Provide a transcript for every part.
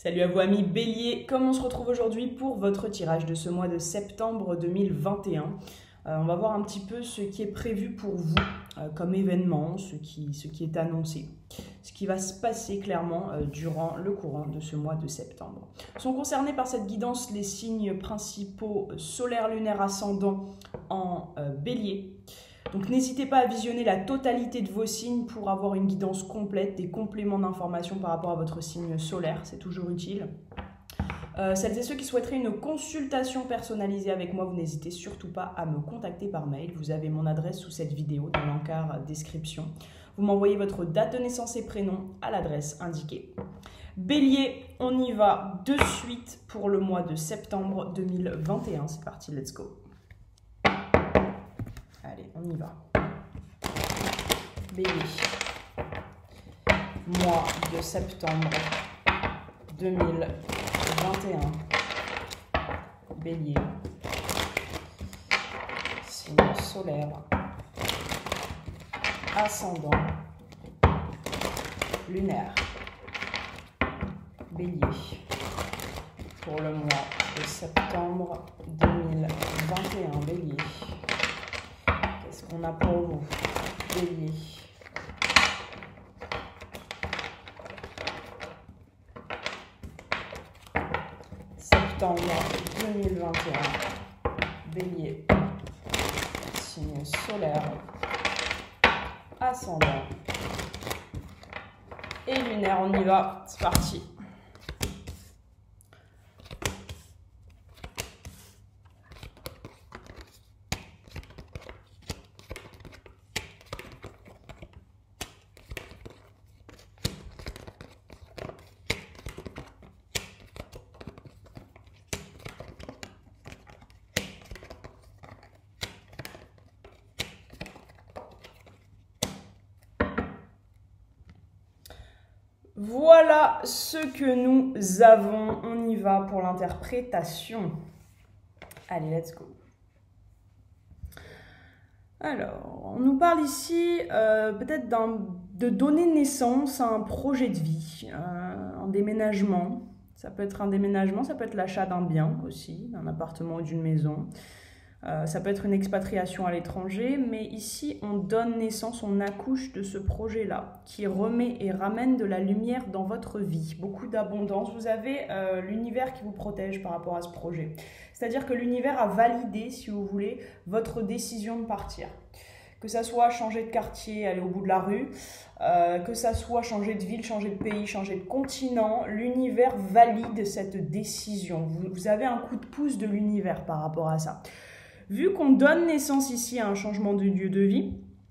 Salut à vous amis Bélier, comme on se retrouve aujourd'hui pour votre tirage de ce mois de septembre 2021. On va voir un petit peu ce qui est prévu pour vous comme événement, ce qui est annoncé, ce qui va se passer clairement durant le courant de ce mois de septembre. Sont concernés par cette guidance les signes principaux solaire, lunaire, ascendant en Bélier. Donc n'hésitez pas à visionner la totalité de vos signes pour avoir une guidance complète, des compléments d'informations par rapport à votre signe solaire, c'est toujours utile. Celles et ceux qui souhaiteraient une consultation personnalisée avec moi, vous n'hésitez surtout pas à me contacter par mail. Vous avez mon adresse sous cette vidéo dans l'encart description. Vous m'envoyez votre date de naissance et prénom à l'adresse indiquée. Bélier, on y va de suite pour le mois de septembre 2021. C'est parti, let's go. Allez, on y va. Bélier, mois de septembre 2021. Bélier, signe solaire, ascendant, lunaire. Bélier, pour le mois de septembre 2021. Bélier. Qu'est-ce qu'on a pour vous, Bélier? Septembre 2021, Bélier, signe solaire, ascendant et lunaire. On y va, c'est parti. Voilà ce que nous avons. On y va pour l'interprétation. Allez, let's go. Alors, on nous parle ici peut-être de donner naissance à un projet de vie, un déménagement. Ça peut être un déménagement, ça peut être l'achat d'un bien aussi, d'un appartement ou d'une maison. Ça peut être une expatriation à l'étranger, mais ici, on donne naissance, on accouche de ce projet-là, qui remet et ramène de la lumière dans votre vie. Beaucoup d'abondance. Vous avez l'univers qui vous protège par rapport à ce projet. C'est-à-dire que l'univers a validé, si vous voulez, votre décision de partir. Que ça soit changer de quartier, aller au bout de la rue, que ça soit changer de ville, changer de pays, changer de continent, l'univers valide cette décision. Vous avez un coup de pouce de l'univers par rapport à ça. Vu qu'on donne naissance ici à un changement de lieu de vie,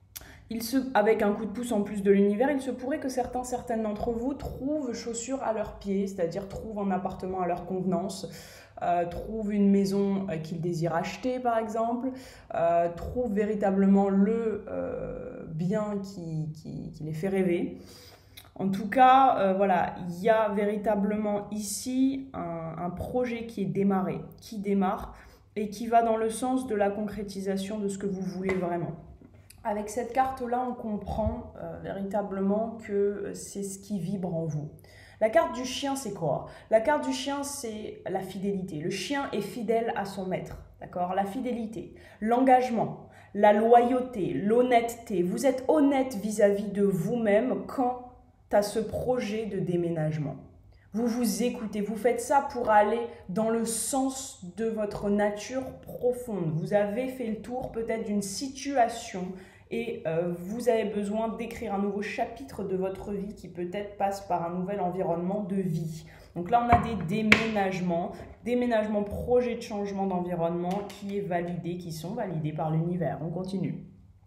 avec un coup de pouce en plus de l'univers, il se pourrait que certaines d'entre vous trouvent chaussures à leurs pieds, c'est-à-dire trouvent un appartement à leur convenance, trouvent une maison qu'ils désirent acheter par exemple, trouvent véritablement le bien qui les fait rêver. En tout cas, voilà, il y a véritablement ici un projet qui est démarré, qui démarre, et qui va dans le sens de la concrétisation de ce que vous voulez vraiment. Avec cette carte-là, on comprend véritablement que c'est ce qui vibre en vous. La carte du chien, c'est quoi? La carte du chien, c'est la fidélité. Le chien est fidèle à son maître, d'accord? La fidélité, l'engagement, la loyauté, l'honnêteté. Vous êtes honnête vis-à-vis de vous-même quant à ce projet de déménagement. Vous vous écoutez, vous faites ça pour aller dans le sens de votre nature profonde. Vous avez fait le tour peut-être d'une situation et vous avez besoin d'écrire un nouveau chapitre de votre vie qui peut-être passe par un nouvel environnement de vie. Donc là, on a des déménagements, projets de changement d'environnement qui sont validés par l'univers. On continue.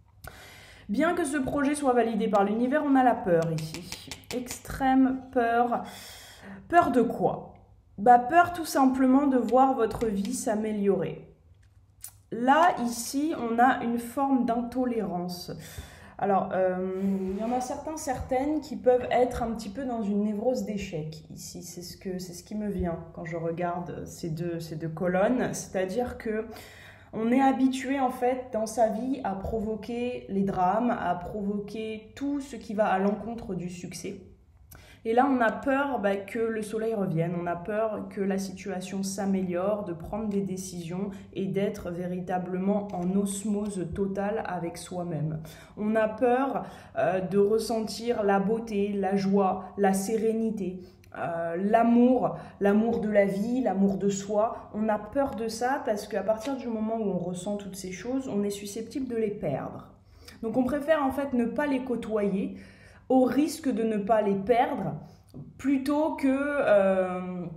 Bien que ce projet soit validé par l'univers, on a la peur ici. Extrême peur. Peur de quoi? Peur tout simplement de voir votre vie s'améliorer. Là, ici, on a une forme d'intolérance. Alors, il y en a certaines qui peuvent être un petit peu dans une névrose d'échec. Ici, c'est ce qui me vient quand je regarde ces deux colonnes. C'est-à-dire que on est habitué en fait dans sa vie à provoquer les drames, à provoquer tout ce qui va à l'encontre du succès. Et là, on a peur que le soleil revienne, on a peur que la situation s'améliore, de prendre des décisions et d'être véritablement en osmose totale avec soi-même. On a peur de ressentir la beauté, la joie, la sérénité. L'amour de la vie, l'amour de soi, on a peur de ça parce qu'à partir du moment où on ressent toutes ces choses, on est susceptible de les perdre. Donc on préfère en fait ne pas les côtoyer au risque de ne pas les perdre plutôt que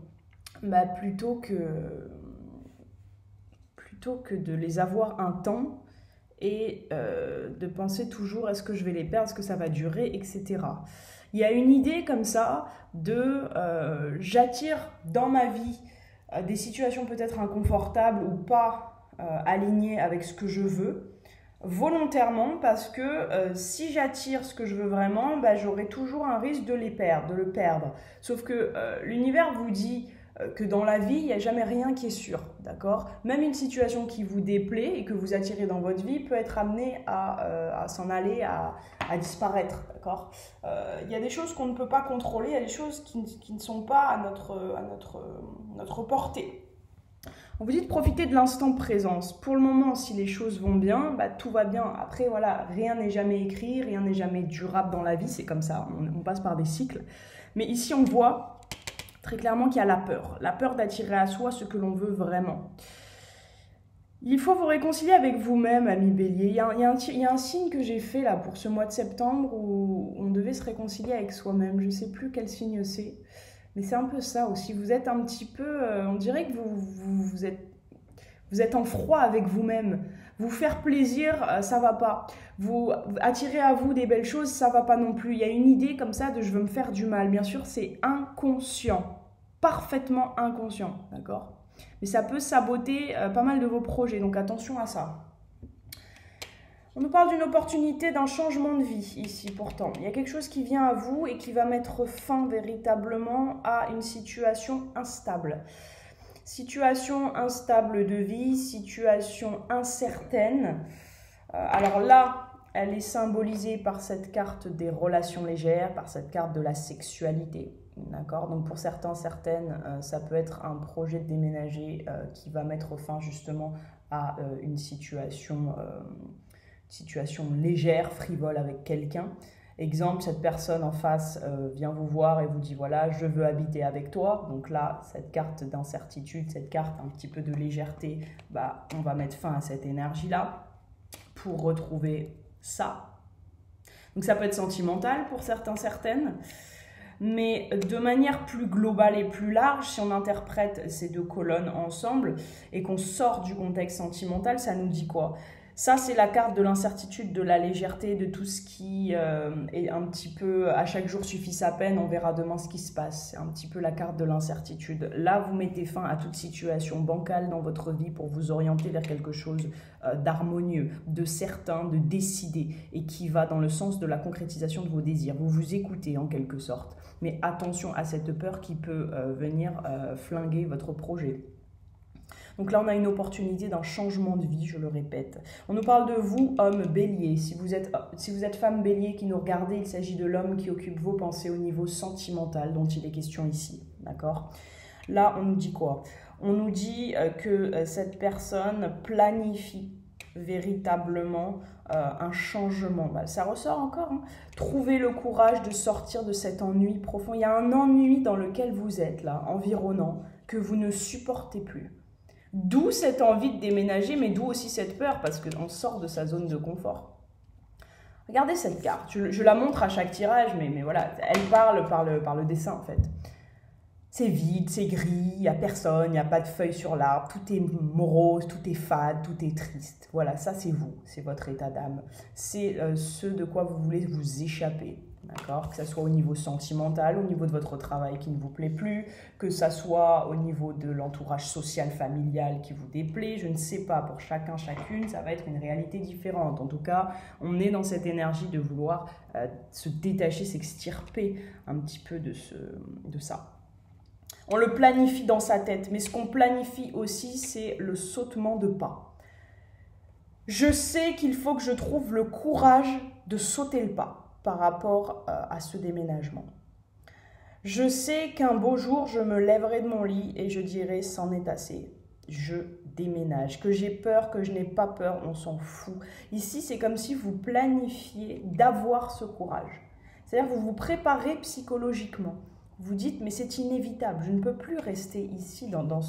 de les avoir un temps et de penser toujours est-ce que je vais les perdre, est-ce que ça va durer, etc. Il y a une idée comme ça de j'attire dans ma vie des situations peut-être inconfortables ou pas alignées avec ce que je veux, volontairement parce que si j'attire ce que je veux vraiment, j'aurai toujours un risque de le perdre. Sauf que l'univers vous dit que dans la vie, il n'y a jamais rien qui est sûr, d'accord? Même une situation qui vous déplaît et que vous attirez dans votre vie peut être amenée à s'en aller, à disparaître, d'accord? Il y a des choses qu'on ne peut pas contrôler, il y a des choses qui ne sont pas à notre portée. On vous dit de profiter de l'instant présence. Pour le moment, si les choses vont bien, tout va bien. Après, voilà, rien n'est jamais écrit, rien n'est jamais durable dans la vie, c'est comme ça, on passe par des cycles. Mais ici, on voit très clairement qu'il y a la peur d'attirer à soi ce que l'on veut vraiment. Il faut vous réconcilier avec vous-même, ami Bélier. Il y a un signe que j'ai fait là pour ce mois de septembre où on devait se réconcilier avec soi-même. Je ne sais plus quel signe c'est. Mais c'est un peu ça aussi, vous êtes un petit peu, on dirait que vous êtes en froid avec vous-même. Vous faire plaisir, ça va pas. Vous attirer à vous des belles choses, ça va pas non plus. Il y a une idée comme ça de je veux me faire du mal. Bien sûr, c'est inconscient, parfaitement inconscient, d'accord? Mais ça peut saboter pas mal de vos projets, donc attention à ça. On nous parle d'une opportunité, d'un changement de vie ici pourtant. Il y a quelque chose qui vient à vous et qui va mettre fin véritablement à une situation instable. Situation instable de vie, situation incertaine. Alors là, elle est symbolisée par cette carte des relations légères, par cette carte de la sexualité. D'accord? Donc pour certains, certaines, ça peut être un projet de déménager qui va mettre fin justement à une situation légère, frivole avec quelqu'un. Exemple, cette personne en face vient vous voir et vous dit voilà, je veux habiter avec toi. Donc là, cette carte d'incertitude, cette carte un petit peu de légèreté, on va mettre fin à cette énergie-là pour retrouver ça. Donc ça peut être sentimental pour certains, certaines. Mais de manière plus globale et plus large, si on interprète ces deux colonnes ensemble et qu'on sort du contexte sentimental, ça nous dit quoi ? Ça, c'est la carte de l'incertitude, de la légèreté, de tout ce qui est un petit peu à chaque jour suffit sa peine, on verra demain ce qui se passe. C'est un petit peu la carte de l'incertitude. Là, vous mettez fin à toute situation bancale dans votre vie pour vous orienter vers quelque chose d'harmonieux, de certain, de décidé et qui va dans le sens de la concrétisation de vos désirs. Vous vous écoutez en quelque sorte. Mais attention à cette peur qui peut venir flinguer votre projet. Donc là, on a une opportunité d'un changement de vie, je le répète. On nous parle de vous, homme bélier. Si vous êtes femme bélier qui nous regardez, il s'agit de l'homme qui occupe vos pensées au niveau sentimental dont il est question ici. D'accord ? Là, on nous dit quoi ? On nous dit que cette personne planifie véritablement un changement. Ça ressort encore. Hein. Trouvez le courage de sortir de cet ennui profond. Il y a un ennui dans lequel vous êtes là, environnant, que vous ne supportez plus. D'où cette envie de déménager, mais d'où aussi cette peur, parce qu'on sort de sa zone de confort. Regardez cette carte, je la montre à chaque tirage, mais voilà, elle parle par le dessin en fait. C'est vide, c'est gris, il n'y a personne, il n'y a pas de feuilles sur l'arbre, tout est morose, tout est fade, tout est triste. Voilà, ça c'est vous, c'est votre état d'âme. C'est ce de quoi vous voulez vous échapper. D'accord ? Que ce soit au niveau sentimental, au niveau de votre travail qui ne vous plaît plus, que ce soit au niveau de l'entourage social, familial qui vous déplaît, je ne sais pas, pour chacun, chacune, ça va être une réalité différente. En tout cas, on est dans cette énergie de vouloir se détacher, s'extirper un petit peu de ça. On le planifie dans sa tête, mais ce qu'on planifie aussi, c'est le sautement de pas. Je sais qu'il faut que je trouve le courage de sauter le pas par rapport à ce déménagement. Je sais qu'un beau jour, je me lèverai de mon lit et je dirai, c'en est assez. Je déménage. Que j'ai peur, que je n'ai pas peur, on s'en fout. Ici, c'est comme si vous planifiez d'avoir ce courage. C'est-à-dire que vous vous préparez psychologiquement. Vous dites, mais c'est inévitable, je ne peux plus rester ici dans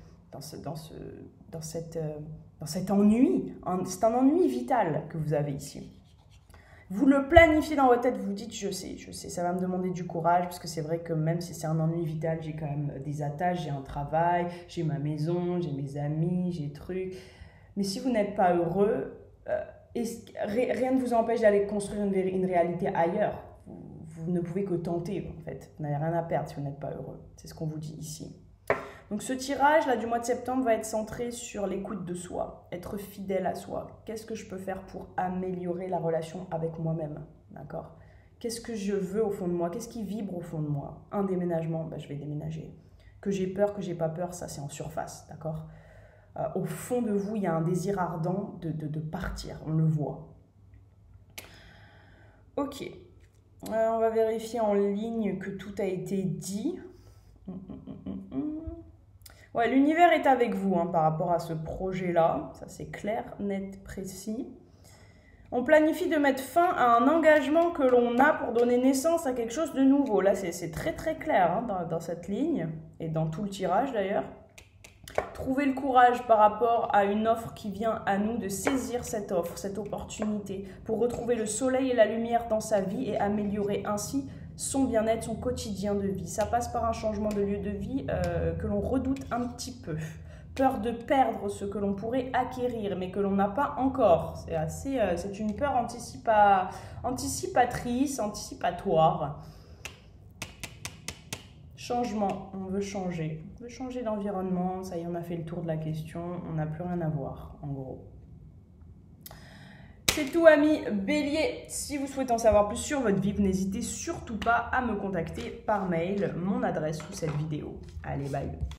cet ennui. C'est un ennui vital que vous avez ici. Vous le planifiez dans votre tête, vous vous dites, je sais, ça va me demander du courage, parce que c'est vrai que même si c'est un ennui vital, j'ai quand même des attaches, j'ai un travail, j'ai ma maison, j'ai mes amis, j'ai des trucs. Mais si vous n'êtes pas heureux, rien ne vous empêche d'aller construire une réalité ailleurs. Vous ne pouvez que tenter, en fait. Vous n'avez rien à perdre si vous n'êtes pas heureux. C'est ce qu'on vous dit ici. Donc ce tirage là du mois de septembre va être centré sur l'écoute de soi, être fidèle à soi. Qu'est-ce que je peux faire pour améliorer la relation avec moi-même, d'accord? Qu'est-ce que je veux au fond de moi? Qu'est-ce qui vibre au fond de moi? Un déménagement, je vais déménager. Que j'ai peur, que j'ai pas peur, ça c'est en surface, d'accord? Au fond de vous, il y a un désir ardent de partir, on le voit. Ok, on va vérifier en ligne que tout a été dit. Ouais, l'univers est avec vous par rapport à ce projet-là. Ça, c'est clair, net, précis. On planifie de mettre fin à un engagement que l'on a pour donner naissance à quelque chose de nouveau. Là, c'est très très clair dans cette ligne et dans tout le tirage d'ailleurs. Trouver le courage par rapport à une offre qui vient à nous, de saisir cette offre, cette opportunité pour retrouver le soleil et la lumière dans sa vie et améliorer ainsi son bien-être, son quotidien de vie. Ça passe par un changement de lieu de vie que l'on redoute un petit peu. Peur de perdre ce que l'on pourrait acquérir, mais que l'on n'a pas encore. C'est une peur anticipatrice, anticipatoire. Changement, on veut changer. On veut changer d'environnement, ça y est, on a fait le tour de la question, on n'a plus rien à voir, en gros. C'est tout, amis Bélier. Si vous souhaitez en savoir plus sur votre vie, vous n'hésitez surtout pas à me contacter par mail. Mon adresse sous cette vidéo. Allez, bye.